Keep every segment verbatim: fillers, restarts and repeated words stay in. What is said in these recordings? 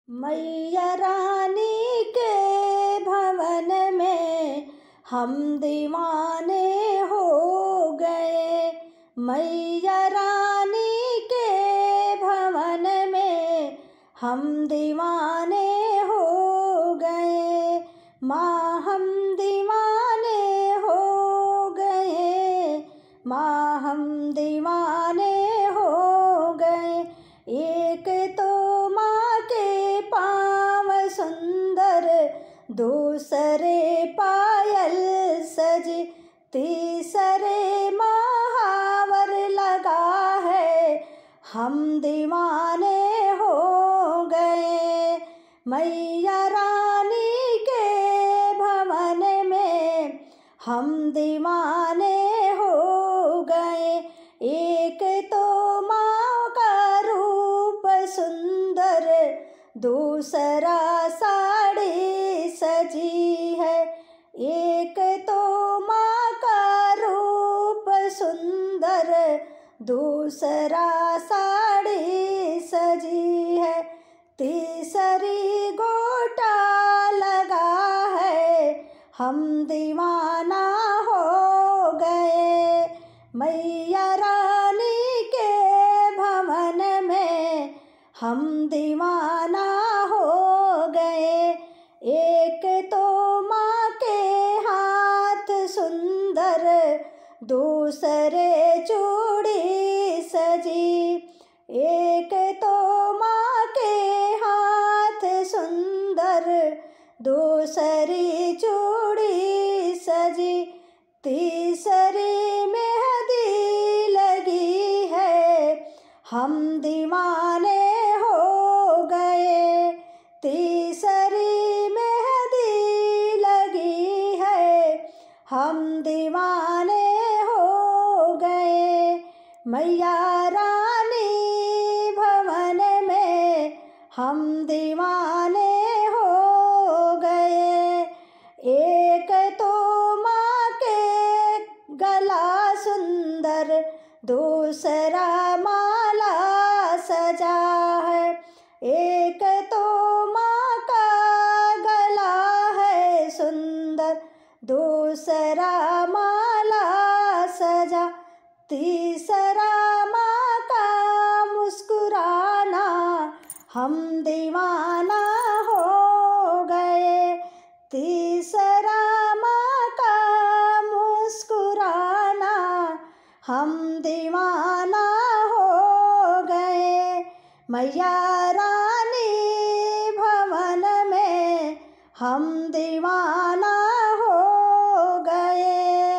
मैया रानी के भवन में हम दीवाने हो गए। मैया रानी के भवन में हम दीवाने हो गए। माँ हम दीवाने हो गए, माँ हम दीवाने हो गए। एक तो माँ के पाँव सुंदर, दूसरे पायल सजी, तीसरे महावर लगा है, हम दीवाने हो गए। मैया रानी के भवन में हम दीवाने हो गए। एक तो माँ का रूप सुंदर, दूसरा साड़ी सजी है। एक तो माँ का रूप सुंदर, दूसरा साड़ी सजी है। तीसरी गोटा लगा है, हम दीवाना हो गए। मैया रानी के भवन में हम दीवाना हो गए। एक तो माँ के हाथ सुंदर, दूसरे चूड़ी सजी। एक तो माँ के हाथ सुंदर, दूसरी चूड़ी सजी। तीसरी मेहंदी लगी है, हम दीवाने हो गए। तीसरी मेहंदी लगी है, हम दीवाने हो गए। मैया रानी भवन में हम दीवाने हो गए। एक तो माँ के गला सुंदर, दूसरा माला सजा है। एक तो माँ का गला है सुंदर, दूसरा माला सजा। तीसरा माँ का मुस्कुराना, हम दीवाना हो गए। तीसरा माँ का मुस्कुराना, हम दीवाना हो गए। मैया रानी भवन में हम दीवाना हो गए।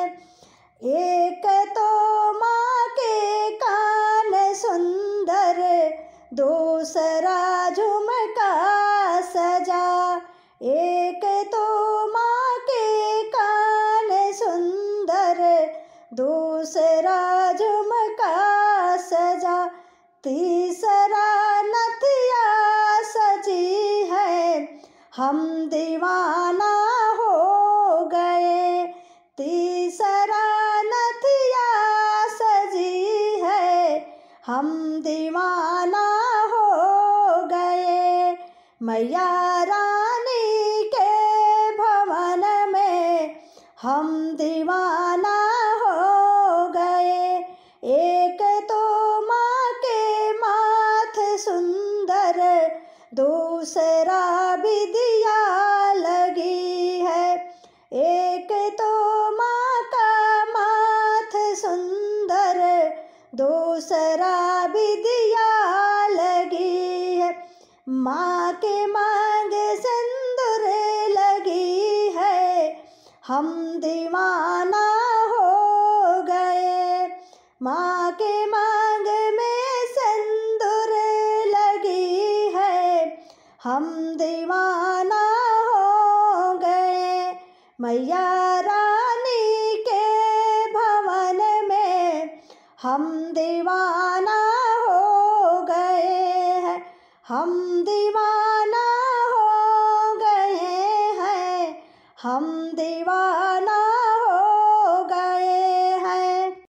एक तो माँ के कान सुंदर, दूसरा झुमका सजा। एक तो माँ के कान सुंदर, दूसरा झुमका सजा। तीसरा नथिया सजी है, हम दीवाना हो गए। तीसरा नथिया सजी है, हम दीवाना हो गए। मैया रानी के भवन में हम दीवाना हो गए। एक तो माँ के माथ सुंदर, दूसरा बिंदिया लगी है। एक तो माँ का माथ सुंदर, दूसरा बिंदिया लगी है। माँ के मांग सिंदूर लगी है, हम दीवाना हो गए। माँ के मांग में सिंदूर लगी है, हम दीवाना हो गए। मैया रानी के भवन में हम दीवाना हो गए हैं, हम दीवाना हो गए हैं, हम दीवाना